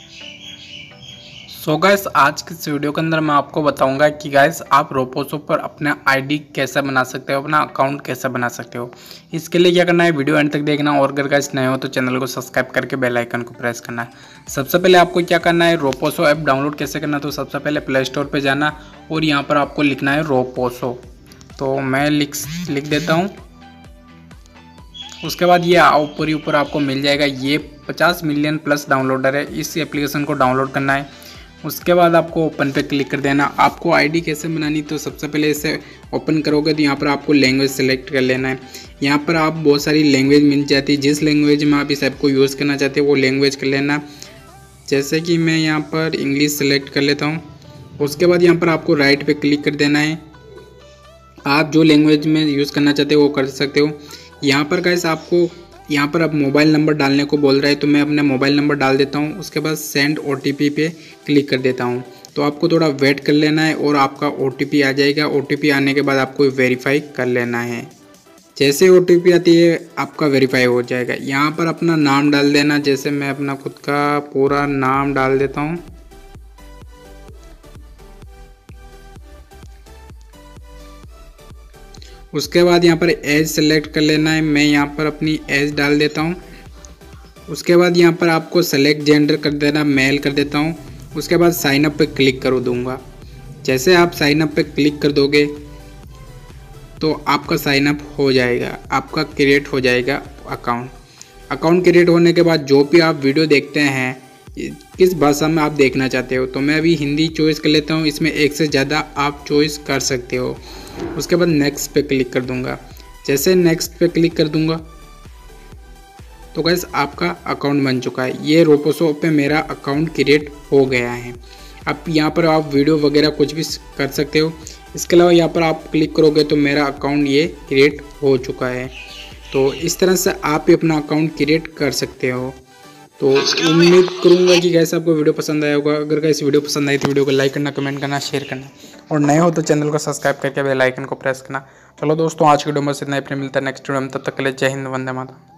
So guys, आज के इस वीडियो के अंदर मैं आपको बताऊंगा कि गाइस आप रोपोसो पर अपना आईडी कैसे बना सकते हो, अपना अकाउंट कैसे बना सकते हो। इसके लिए क्या करना है, वीडियो एंड तक देखना और अगर गाइस नए हो तो चैनल को सब्सक्राइब करके बेल आइकन को प्रेस करना है। सबसे पहले आपको क्या करना है, रोपोसो ऐप डाउनलोड कैसे करना है, तो सबसे पहले प्ले स्टोर पर जाना और यहाँ पर आपको लिखना है रोपोसो। तो मैं लिख देता हूँ। उसके बाद ये ऊपर ही ऊपर आपको मिल जाएगा। ये 50 मिलियन प्लस डाउनलोडर है। इस एप्लीकेशन को डाउनलोड करना है। उसके बाद आपको ओपन पे क्लिक कर देना। आपको आईडी कैसे बनानी, तो सबसे पहले इसे ओपन करोगे तो यहाँ पर आपको लैंग्वेज सेलेक्ट कर लेना है। यहाँ पर आप बहुत सारी लैंग्वेज मिल जाती है, जिस लैंग्वेज में आप इस ऐप को यूज़ करना चाहते हो वो लैंग्वेज कर लेना। जैसे कि मैं यहाँ पर इंग्लिश सेलेक्ट कर लेता हूँ। उसके बाद यहाँ पर आपको राइट पे क्लिक कर देना है। आप जो लैंग्वेज में यूज़ करना चाहते हो वो कर सकते हो। यहाँ पर गाइस आपको यहाँ पर अब मोबाइल नंबर डालने को बोल रहा है, तो मैं अपना मोबाइल नंबर डाल देता हूँ। उसके बाद सेंड OTP पे क्लिक कर देता हूँ। तो आपको थोड़ा वेट कर लेना है और आपका OTP आ जाएगा। OTP आने के बाद आपको वेरीफाई कर लेना है। जैसे OTP आती है आपका वेरीफाई हो जाएगा। यहाँ पर अपना नाम डाल देना। जैसे मैं अपना खुद का पूरा नाम डाल देता हूँ। उसके बाद यहाँ पर एज सेलेक्ट कर लेना है। मैं यहाँ पर अपनी एज डाल देता हूँ। उसके बाद यहाँ पर आपको सेलेक्ट जेंडर कर देना, मेल कर देता हूँ। उसके बाद साइन अप पे क्लिक कर दूँगा। जैसे आप साइन अप पे क्लिक कर दोगे तो आपका साइन अप हो जाएगा, आपका क्रिएट हो जाएगा अकाउंट क्रिएट होने के बाद जो भी आप वीडियो देखते हैं, किस भाषा में आप देखना चाहते हो, तो मैं अभी हिंदी चॉइस कर लेता हूँ। इसमें एक से ज़्यादा आप चॉइस कर सकते हो। उसके बाद नेक्स्ट पे क्लिक कर दूंगा। जैसे नेक्स्ट पे क्लिक कर दूंगा तो गाइस आपका अकाउंट बन चुका है। ये रोपोसो पे मेरा अकाउंट क्रिएट हो गया है। अब यहाँ पर आप वीडियो वगैरह कुछ भी कर सकते हो। इसके अलावा यहाँ पर आप क्लिक करोगे तो मेरा अकाउंट ये क्रिएट हो चुका है। तो इस तरह से आप ही अपना अकाउंट क्रिएट कर सकते हो। तो उम्मीद करूंगा कि गाइस आपको वीडियो पसंद आया होगा। अगर गाइस वीडियो पसंद आई तो वीडियो को लाइक करना, कमेंट करना, शेयर करना और नए हो तो चैनल को सब्सक्राइब करके बेल आइकन को प्रेस करना। चलो दोस्तों, आज की वीडियो में बस इतना ही। फिर मिलता है नेक्स्ट वीडियो में। तब तक के लिए जय हिंद, वंदे मातरम।